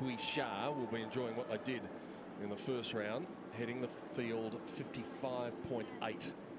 Huixia will be enjoying what they did in the first round, heading the field 55.8.